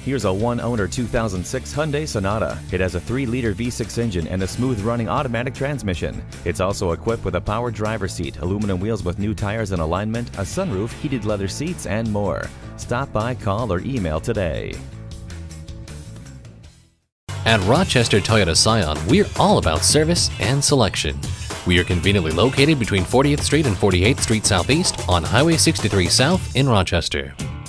Here's a one-owner 2006 Hyundai Sonata. It has a 3-liter V6 engine and a smooth-running automatic transmission. It's also equipped with a power driver's seat, aluminum wheels with new tires and alignment, a sunroof, heated leather seats, and more. Stop by, call, or email today. At Rochester Toyota Scion, we're all about service and selection. We are conveniently located between 40th Street and 48th Street Southeast on Highway 63 South in Rochester.